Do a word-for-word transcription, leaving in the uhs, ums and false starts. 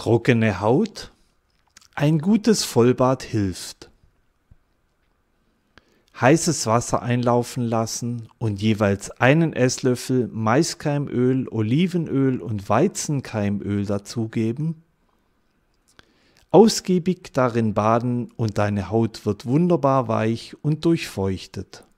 Trockene Haut? Ein gutes Vollbad hilft. Heißes Wasser einlaufen lassen und jeweils einen Esslöffel Maiskeimöl, Olivenöl und Weizenkeimöl dazugeben. Ausgiebig darin baden und deine Haut wird wunderbar weich und durchfeuchtet.